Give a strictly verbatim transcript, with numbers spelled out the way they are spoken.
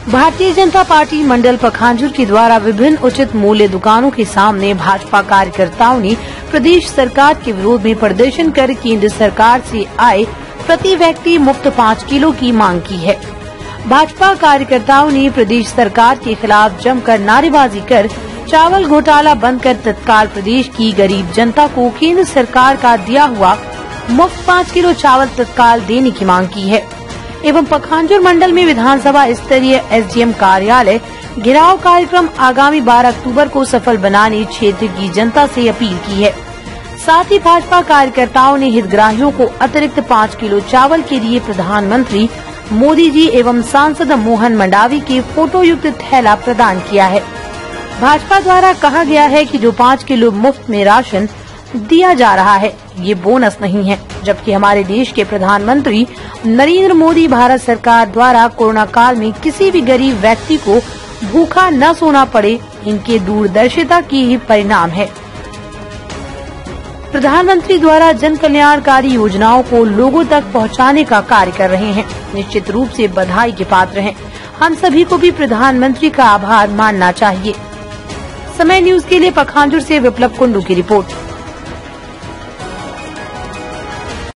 Bharatiya Janata party मंडल पखांजूर के द्वारा विभिन्न उचित मूल्य दुकानों के सामने भाजपा कार्यकर्ताओं ने प्रदेश सरकार के विरोध में प्रदर्शन कर केंद्र सरकार से आए प्रति व्यक्ति मुफ्त पाँच किलो की मांग की है। भाजपा कार्यकर्ताओं ने प्रदेश सरकार के खिलाफ जमकर नारेबाजी कर चावल घोटाला बंद कर तत्काल प्रदेश की गरीब जनता को केंद्र सरकार का दिया हुआ मुफ्त पाँच किलो चावल तत्काल देने की मांग की है एवं पखांजूर मंडल में विधानसभा स्तरीय एसडीएम कार्यालय घेराव कार्यक्रम आगामी बारह अक्टूबर को सफल बनाने क्षेत्र की जनता से अपील की है। साथ ही भाजपा कार्यकर्ताओं ने हितग्राहियों को अतिरिक्त पाँच किलो चावल के लिए प्रधानमंत्री मोदी जी एवं सांसद मोहन मंडावी के फोटो युक्त थैला प्रदान किया है। भाजपा द्वारा कहा गया है कि जो पाँच किलो मुफ्त में राशन दिया जा रहा है ये बोनस नहीं है, जबकि हमारे देश के प्रधानमंत्री नरेंद्र मोदी भारत सरकार द्वारा कोरोना काल में किसी भी गरीब व्यक्ति को भूखा न सोना पड़े, इनके दूरदर्शिता की ही परिणाम है। प्रधानमंत्री द्वारा जन कल्याणकारी योजनाओं को लोगों तक पहुंचाने का कार्य कर रहे हैं, निश्चित रूप से बधाई के पात्र हैं। हम सभी को भी प्रधानमंत्री का आभार मानना चाहिए। समय न्यूज के लिए पखांजूर से विप्लव कुंडू की रिपोर्ट।